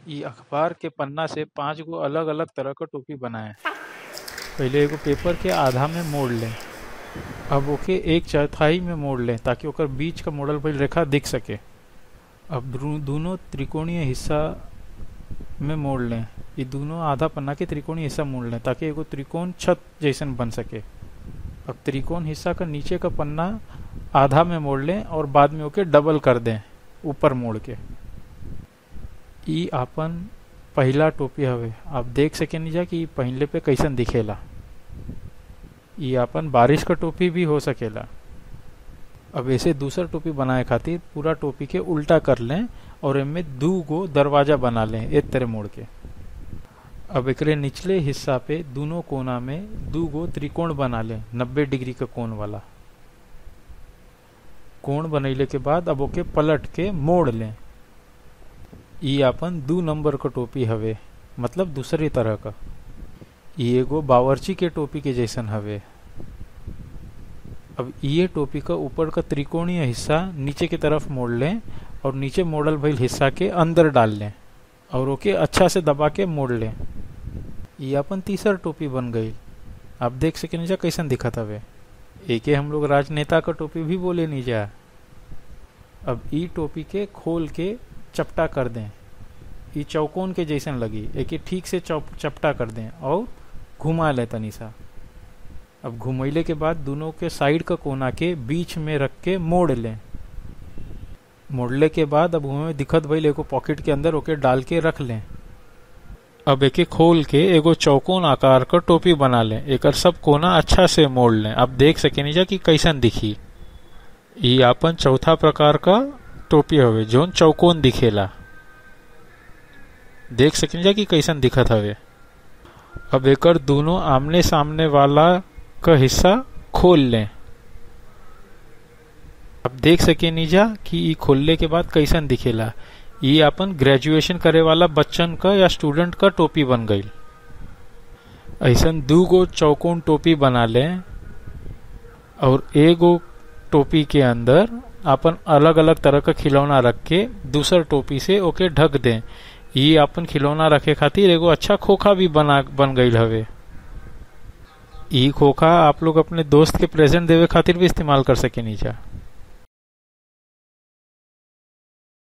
इ अखबार के पन्ना से 5 गो अलग अलग तरह क टोपी बनाए। पहिले एगो पेपर के आधा में मोड़ लें। अब ओके 1/4 में मोड़ लें ताकि ओकर बीच का मोड़ल भइल रेखा दिख सके। अब दोनों त्रिकोणीय हिस्सा में मोड़ लें। ये दोनों आधा पन्ना के त्रिकोणीय हिस्सा मोड़ लें ताकि एगो त्रिकोण छत जैसन बन सके। अब त्रिकोण हिस्सा का नीचे का पन्ना आधा में मोड़ लें और बाद में ओके डबल कर दें ऊपर मोड़ के। ई आपन पहला टोपी हवे। आप देख सकेनी जा कि पहनले पे कैसन दिखेला। ई आपन बारिश का टोपी भी हो सकेला। अब ऐसे दूसरा टोपी बनाए खातिर पूरा टोपी के उल्टा कर लें और इनमें 2 गो दरवाजा बना लें एक तरह मोड़ के। अब एकरे निचले हिस्सा पे दोनों कोना में 2 गो त्रिकोण बना लें 90 डिग्री का कोण वाला। कोण बनैले के बाद अब ओके पलट के मोड़ लें। ई आपन 2 नंबर का टोपी हवे, मतलब दूसरी तरह का। ई एगो बावर्ची के टोपी के जैसन हवे। अब ये टोपी का ऊपर का त्रिकोणीय हिस्सा नीचे की तरफ मोड़ लें और नीचे मोड़ल भइल हिस्सा के अंदर डाल लें और ओके अच्छा से दबा के मोड़ लें। ये अपन तीसरा टोपी बन गई। आप देख सके नीचा कैसन दिखत हवे। एके हम लोग राजनेता का टोपी भी बोले नहीं जा। अब ई टोपी के खोल के चपटा कर दें। ये चौकोन के जैसन लगी। एके ठीक से चपटा कर दें और घुमा लें तनी सा। अब घुमैले के बाद दोनों के साइड का कोना के बीच में रख के मोड़ लें। मोड़ले के बाद अब हमें दिखत भइल एगो पॉकेट के अंदर ओके डाल के रख लें। अब एके खोल के एगो चौकोन आकार का टोपी बना लें। एकर सब कोना अच्छा से मोड़ लें। आप देख सकेनी जा कि कैसन दिखी। ये आपन चौथा प्रकार का टोपी हवे जोन चौकोन दिखेला। देख सकेनी जा कि कैसन दिखत हवे। अब एकर दोनों आमने सामने वाला का हिस्सा खोल लें। अब देख सकेनी जा कि ई खोलने के बाद कैसन दिखेला। ये अपन ग्रेजुएशन करे वाला बच्चन का या स्टूडेंट का टोपी बन गई। ऐसन 2 गो चौकोन टोपी बना लें और एगो टोपी के अंदर अपन अलग अलग तरह का खिलौना रख के दूसर टोपी से ओके ढक दें। ये अपन खिलौना रखे खातिर एगो अच्छा खोखा भी बन गई हवे। ई खोखा आप लोग अपने दोस्त के प्रेजेंट देवे खातिर भी इस्तेमाल कर सके नीचा।